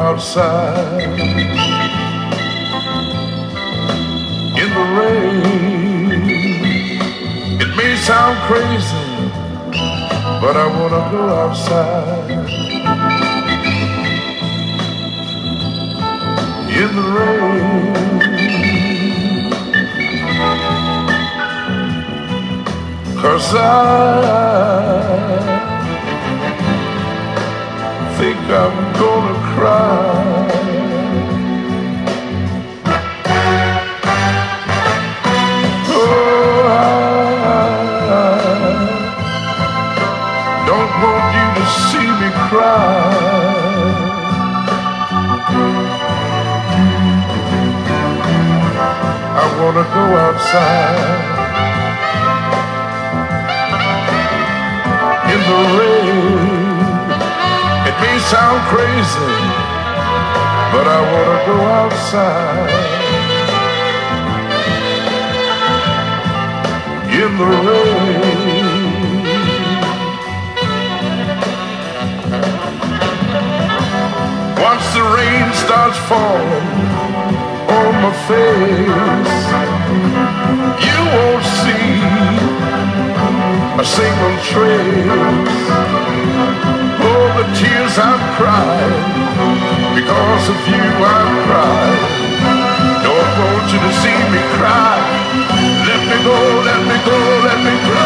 outside in the rain. It may sound crazy, but I wanna go outside in the rain. 'Cause I think I'm gonna cry. Oh, I don't want you to see me cry. I wanna go outside in the rain. It may sound crazy, but I wanna go outside in the rain. Once the rain starts falling on my face, you won't see a single trace. Oh, the tears I've cried, because of you I've cried. Don't want you to see me cry. Let me go, let me go, let me go.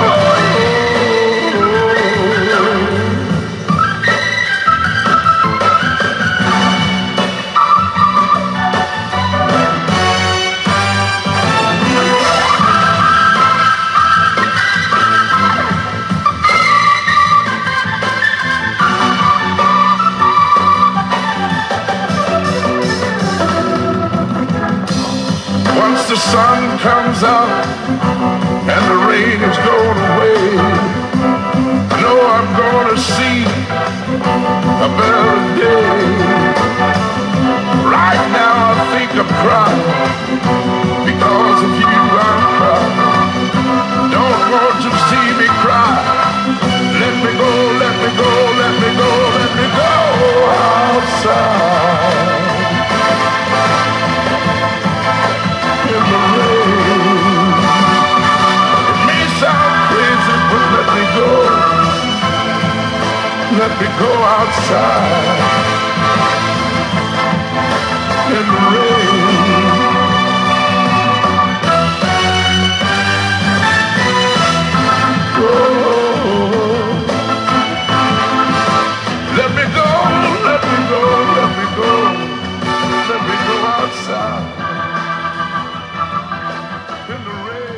Once the sun comes out and the rain is going away, I know I'm gonna see a better day. Right now I think I'm crying, because of you I'm crying. Don't want you to see me cry. Let me go, let me go, let me go, let me go outside. Let me go outside in the rain. Oh, let me go, let me go, let me go, let me go outside in the rain.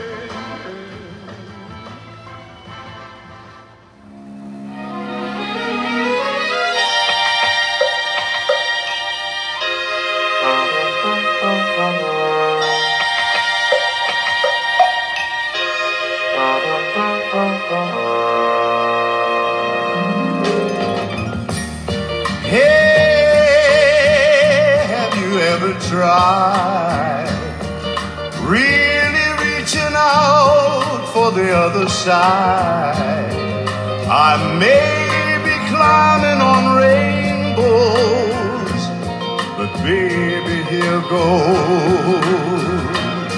Tried really reaching out for the other side. I may be climbing on rainbows, but baby, here goes.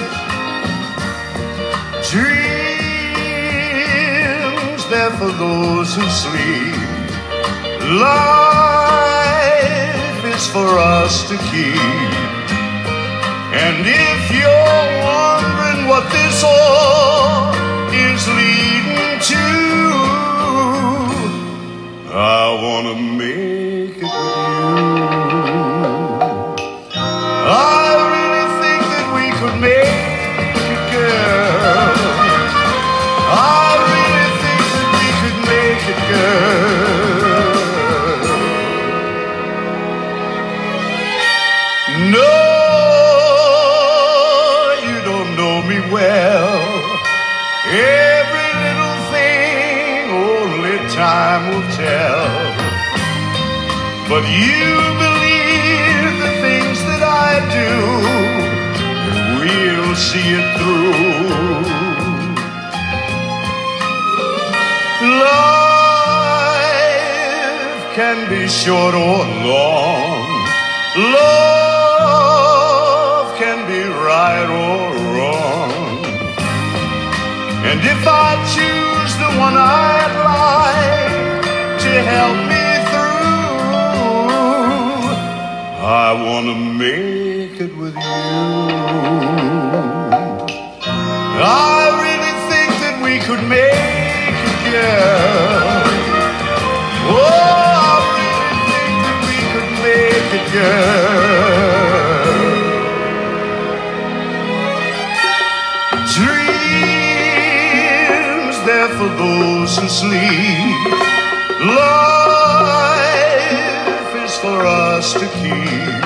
Dreams there for those who sleep. Life is for us to keep. And if you're wondering what this all is leading to, I wanna make it with you. I really think that we could make it, girl. I really think that we could make it, girl. No, well, every little thing only time will tell. But you believe the things that I do, and we'll see it through. Life can be short or long, Love can be right or wrong, and if I choose the one I'd like to help me through, I wanna make it with you. I really think that we could make it, girl. Oh, I really think that we could make it, girl. Dreams there for those who sleep. Life is for us to keep.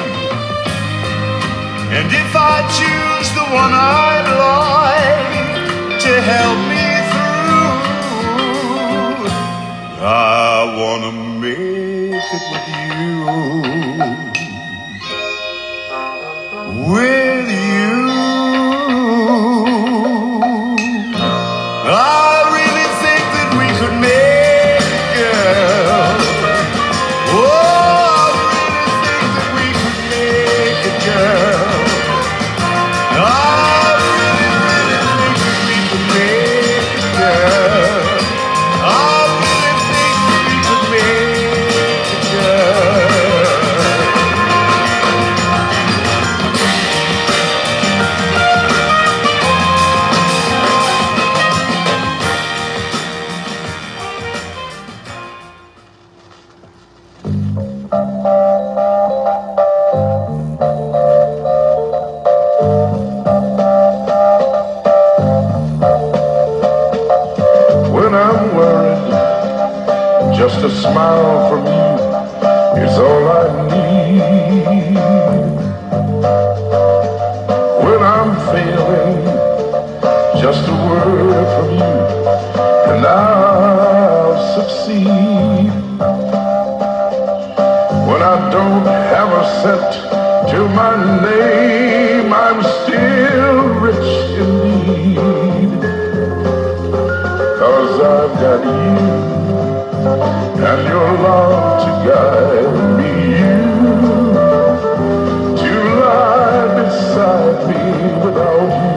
And if I choose the one I'd like to help me through, I wanna make it with you. With you, I really think that we could make it, girl. Oh, I really think that we could make it, girl. Just a smile from you is all I need. When I'm failing, just a word from you and I'll succeed. When I don't have a cent to my name, I'm still rich indeed. 'Cause I've got you and your love to guide me, you to lie beside me. Without you,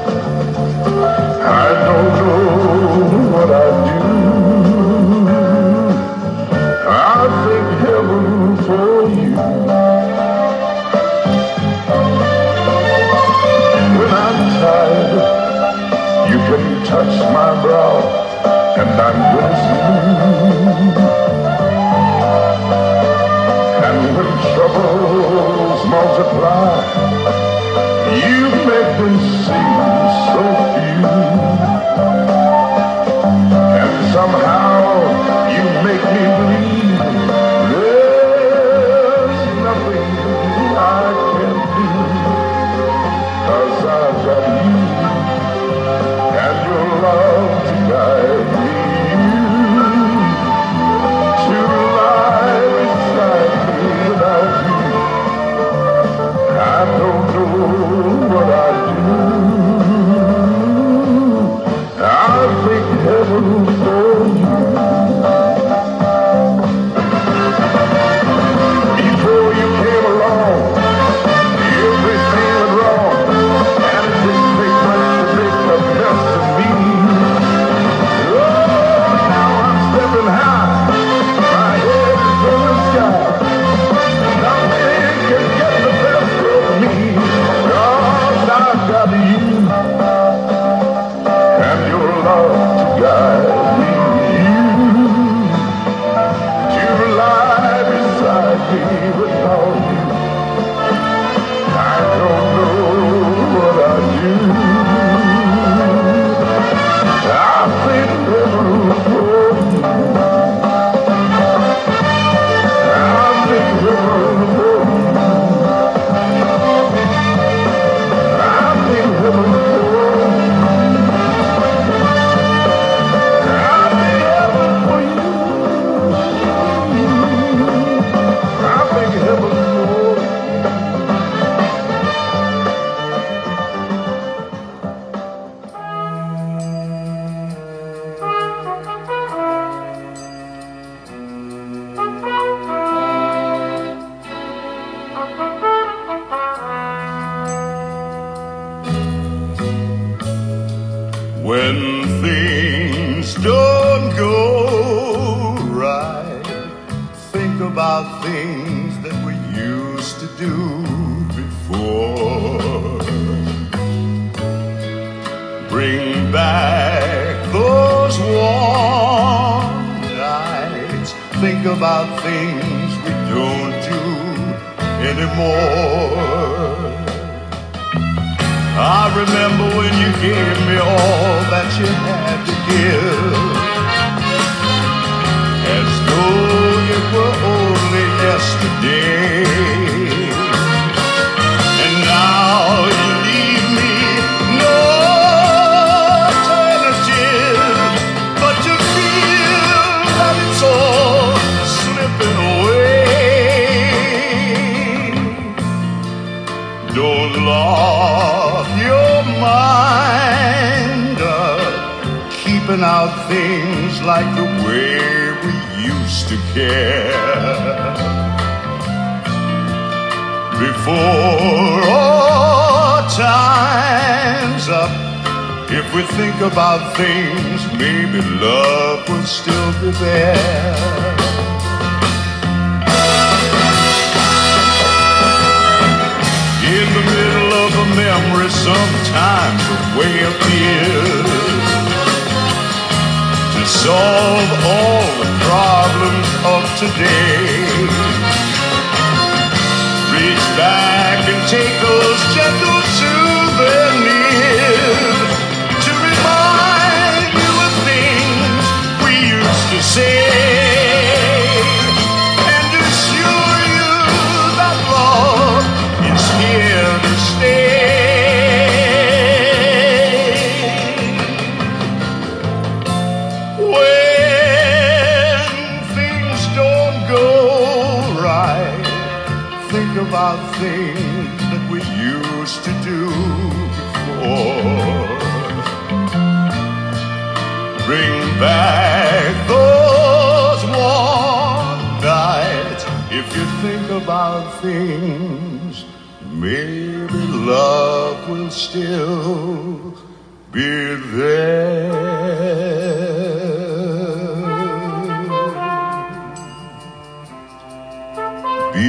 I don't know what I'd do. I thank heaven for you. When I'm tired, you can touch my brow and I'm gonna smooth. And when troubles multiply, you make them seem so few. And somehow you make me believe there's nothing I can't do. 'Cause I've got you and your love to guide me. I don't know When things don't go right, think about things that we used to do before. Bring back those warm nights. Think about things we don't do anymore. I remember when you gave me all that you had to give, as though it were only yesterday. And now you leave me no alternative but to feel that it's all slipping away. Don't lock your mind up, keeping out things like the way we used to care. Before all time's up, if we think about things, maybe love will still be there. In the middle of a memory, sometimes a way appears to solve all the problems of today. Reach back and take those gentle souvenirs to remind you of things we used to say, and assure you that love is here to stay. When things don't go right, think about things that we used to do before. Bring back those warm nights. If you think about things, maybe love will still be there. Be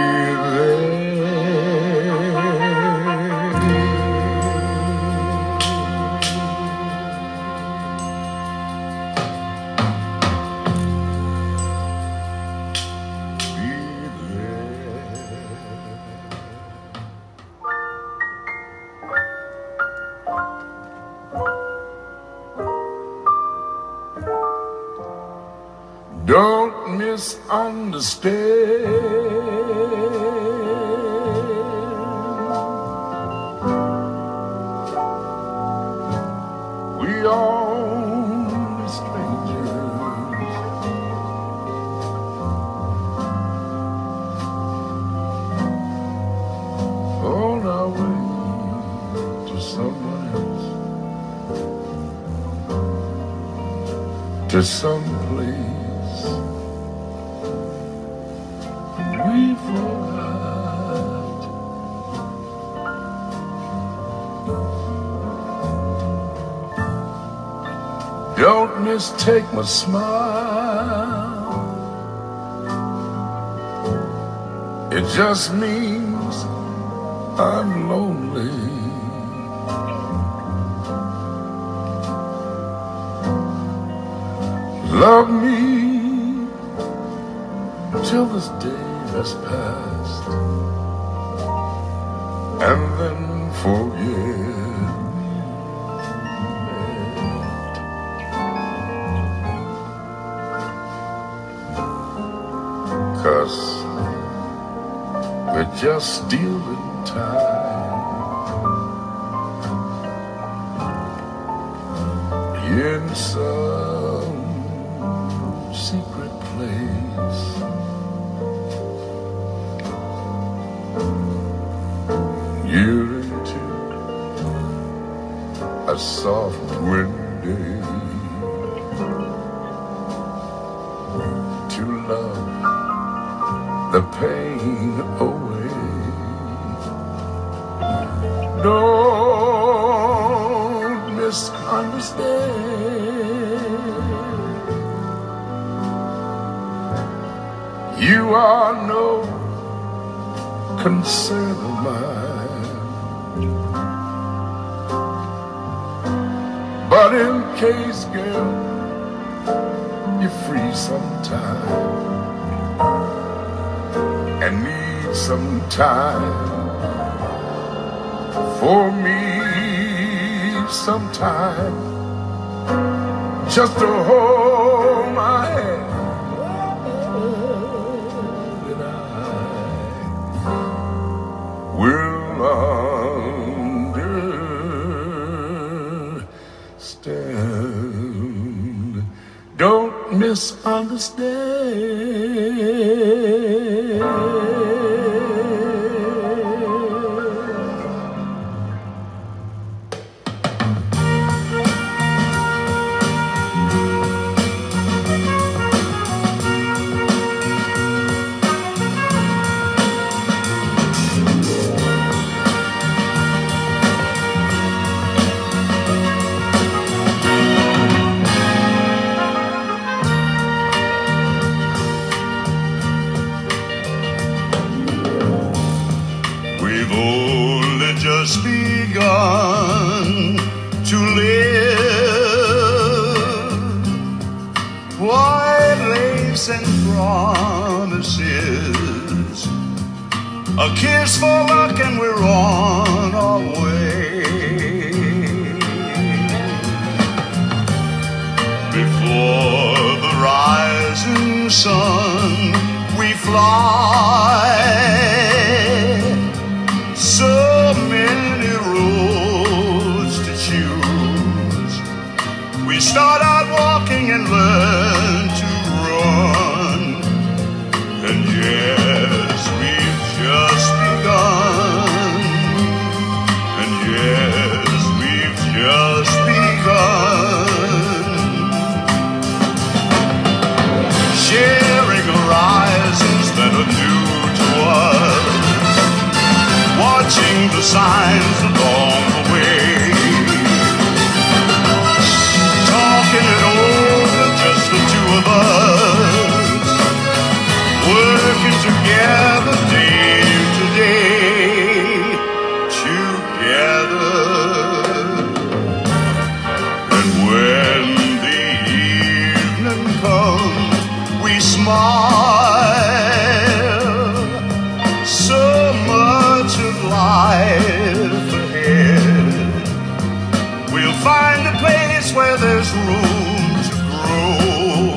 Don't misunderstand. We are only strangers. On our way to someone else, to some place we forgot. Don't mistake my smile, it just means I'm lonely. Love me till this day has passed, and then forget it. 'Cause we're just stealing time in some secret place. You're into a soft windy to love the pain away. Don't misunderstand. understand. You are no concern of mine, but in case, girl, you're free sometime and need some time for me, sometime just to hold my hand, and I will understand. Don't misunderstand. We've only just begun to live. White lace and promises, a kiss for luck and we're on our way. Before the rising sun we fly. So many roads to choose. We start out walking and learn to run. And yes, we've just begun. And yes, we've just begun. Sharing horizons that are new to us, watching the signs along the way, talking it over, just the two of us, working together day to day, together. And when the evening comes, we smile. So much of life ahead. We'll find a place where there's room to grow.